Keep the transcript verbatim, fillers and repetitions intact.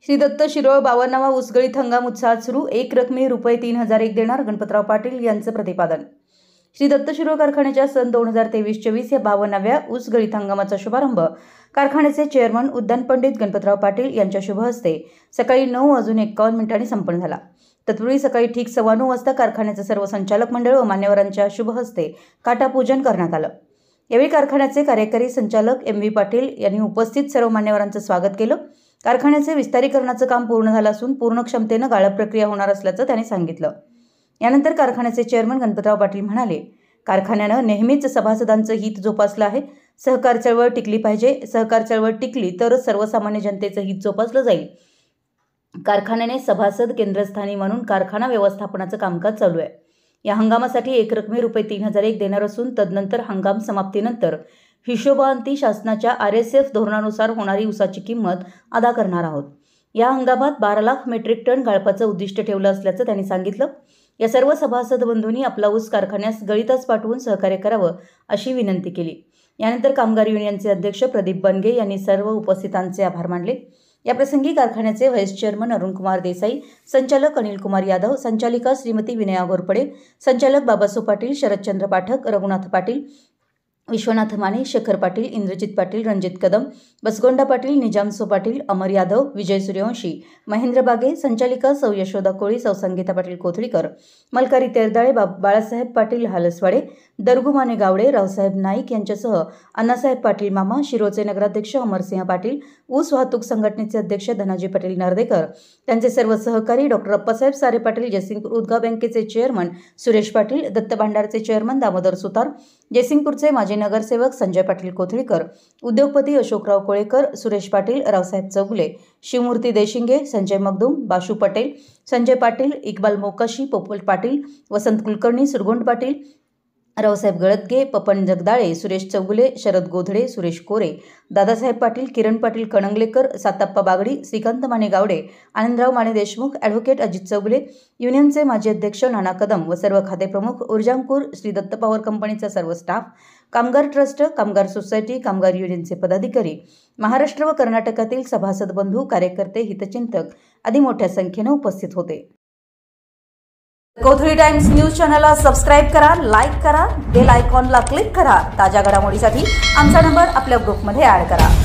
श्री दत्त शिरोळ बावन्नावा ऊसगळीत हंगाम उत्साहात सुरू, एक रकमी रुपये तीन हजार एक देणार गणपतराव पाटील यांचं प्रतिपादन। श्री दत्त शिरोळ कारखान्याच्या सन दोन हजार तेवीस चोवीस या बावन्नाव्या ऊसगळीत हंगामाचा शुभारंभ कारखान्याचे चेअरमन उद्यान पंडित गणपतराव पाटील यांच्या शुभ हस्ते सकाळी नऊ वाजून एक्कावन्न मिनिटांनी संपन्न झाला। तत्पूर्वी सकाळी ठीक सव्वा नऊ वाजता कारखान्याचे सर्व संचालक मंडळ व मान्यवरांच्या शुभ हस्ते काटापूजन करण्यात आलं। यावेळी कारखान्याचे कार्यकारी संचालक एम व्ही पाटील यांनी उपस्थित सर्व मान्यवरांचं स्वागत केलं। कारखान्याचे विस्तारीकरणाचं काम पूर्ण झालं असून पूर्ण क्षमतेनं गाळप प्रक्रिया होणार असल्याचं त्यांनी सांगितलं। यानंतर कारखान्याचे चेअरमन गणपतराव पाटील म्हणाले, कारखान्यानं नेहमीच सभासदांचं हित जोपासलं आहे। सहकार चळवळ टिकली पाहिजे, सहकार चळवळ टिकली तरच सर्वसामान्य जनतेचं हित जोपासलं जाईल। कारखान्याने सभासद केंद्रस्थानी म्हणून कारखाना व्यवस्थापनाचं कामकाज चालू आहे। या हंगामासाठी एक रकमी रुपये तीन हजार एक देणार असून तदनंतर हंगाम समाप्तीनंतर हिशोबांती शासनाच्या आर एस एफ धोरणानुसार होणारी ऊसाची किंमत अदा करणार आहोत। या हंगामात बारा लाख मेट्रिक टन गाळपाचं उद्दिष्ट ठेवलं असल्याचं त्यांनी सांगितलं। या सर्व सभासद बंधूंनी आपला ऊस कारखान्यास गळीतच पाठवून सहकार्य करावं अशी विनंती केली। यानंतर कामगार युनियनचे अध्यक्ष प्रदीप बनगे यांनी सर्व उपस्थितांचे आभार मानले। याप्रसंगी कारखान्याचे व्हाईस चेअरमन अरुण कुमार देसाई, संचालक अनिल कुमार यादव, संचालिका श्रीमती विनया घोरपडे, संचालक बाबासो पाटील, शरदचंद्र पाठक, रघुनाथ पाटील, विश्वनाथ माने, शेखर पाटील, इंद्रजित पाटील, रणजित कदम, बसगोंडा पाटील, निजामसो पाटील, अमर यादव, विजय सूर्यवंशी, महेंद्र बागे, संचालिका सौ यशोदा कोळी, सौ संगीता पाटील कोथळीकर, मलकारी तेरदाळे, बाळासाहेब पाटील हालसवाडे, दरगुमाने गावडे, रावसाहेब नाईक यांच्यासह अण्णासाहेब पाटील मामा, शिरोचे नगराध्यक्ष अमरसिंह पाटील, ऊस वाहतूक संघटनेचे अध्यक्ष धनाजी पाटील नर्देकर, त्यांचे सर्व सहकारी डॉक्टर अप्पासाहेब सारे पाटील, जयसिंगपूर उद्गा बँकेचे चेअरमन सुरेश पाटील, दत्त भांडारचे चेअरमन दामोदर सुतार, जयसिंगपूरचे माजी नगरसेवक संजय पाटील कोथळीकर, उद्योगपती अशोकराव कोळेकर, सुरेश पाटील, रावसाहेब चौगुले, शिवमूर्ती देशिंगे, संजय मगदूम, बाशू पटेल, संजय पाटील, इक्बाल मोकाशी, पोपल पाटील, वसंत कुलकर्णी, सुरगोंड पाटील, रावसाहेब गळतगे, पपन जगदाळे, सुरेश चौगुले, शरद गोधडे, सुरेश कोरे, दादासाहेब पाटील, किरण पाटील कणंगलेकर, साताप्पा बागडी, श्रीकांत माने गावडे, आनंदराव माने देशमुख, ॲडव्होकेट अजित चौगुले, युनियनचे माजी अध्यक्ष नाना कदम व सर्व खातेप्रमुख, ऊर्जांकूर, श्री दत्त पॉवर कंपनीचा सर्व स्टाफ, कामगार ट्रस्ट, कामगार सोसायटी, कामगार युनियनचे पदाधिकारी, महाराष्ट्र व कर्नाटकातील सभासद बंधू, कार्यकर्ते, हितचिंतक आदी मोठ्या संख्येने उपस्थित होते। कोथळी टाइम्स न्यूज चॅनलला सबस्क्राइब करा, लाईक करा, बेल आयकॉनला क्लिक करा। ताज्या घडामोडीसाठी आमचा नंबर आपल्या ग्रुपमध्ये ॲड करा।